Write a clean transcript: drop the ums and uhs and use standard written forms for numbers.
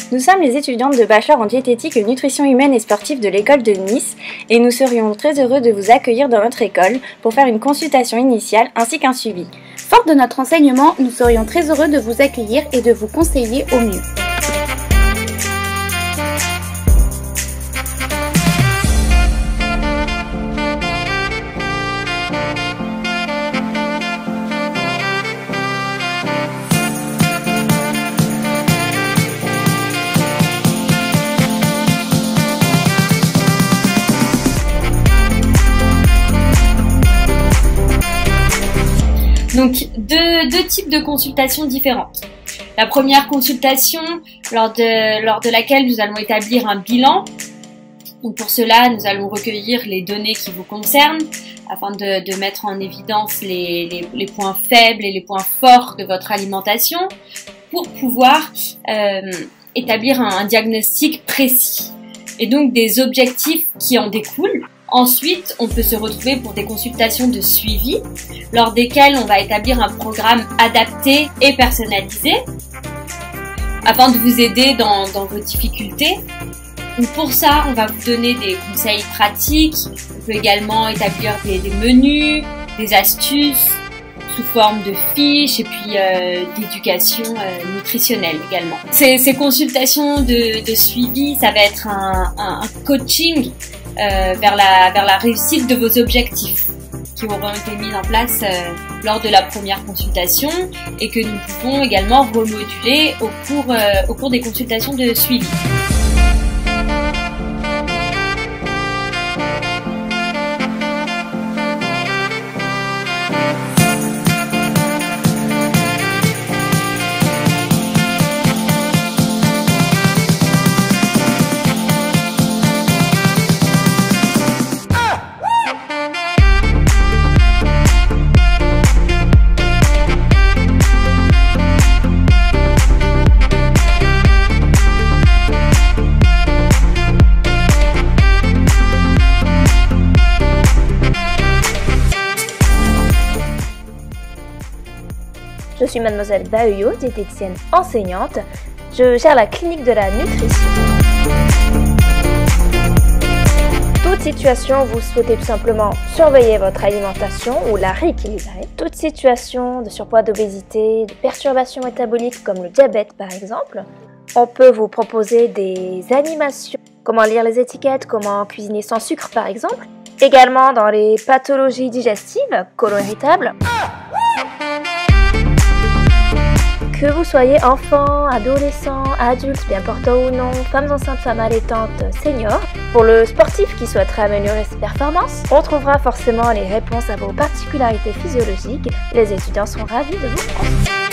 Nous sommes les étudiantes de bachelor en diététique et nutrition humaine et sportive de l'école de Nice et nous serions très heureux de vous accueillir dans notre école pour faire une consultation initiale ainsi qu'un suivi. Fort de notre enseignement, nous serions très heureux de vous accueillir et de vous conseiller au mieux. Donc, deux types de consultations différentes. La première consultation, lors de laquelle nous allons établir un bilan. Donc pour cela, nous allons recueillir les données qui vous concernent afin de mettre en évidence les points faibles et les points forts de votre alimentation pour pouvoir établir un diagnostic précis et donc des objectifs qui en découlent. Ensuite, on peut se retrouver pour des consultations de suivi, lors desquelles on va établir un programme adapté et personnalisé, afin de vous aider dans vos difficultés. Donc pour ça, on va vous donner des conseils pratiques, on peut également établir des menus, des astuces, sous forme de fiches et puis d'éducation nutritionnelle également. Ces consultations de suivi, ça va être un coaching vers la réussite de vos objectifs qui auront été mis en place lors de la première consultation et que nous pouvons également remoduler au cours des consultations de suivi. Je suis mademoiselle Bahuyo, diététicienne enseignante. Je gère la clinique de la nutrition. Toute situation où vous souhaitez tout simplement surveiller votre alimentation ou la rééquilibrer. Toute situation de surpoids, d'obésité, de perturbations métaboliques comme le diabète par exemple. On peut vous proposer des animations, comment lire les étiquettes, comment cuisiner sans sucre par exemple. Également dans les pathologies digestives, côlon irritable. Que vous soyez enfant, adolescent, adulte, bien portant ou non, femmes enceintes, femmes allaitantes, seniors, pour le sportif qui souhaiterait améliorer ses performances, on trouvera forcément les réponses à vos particularités physiologiques. Les étudiants sont ravis de vous prendre.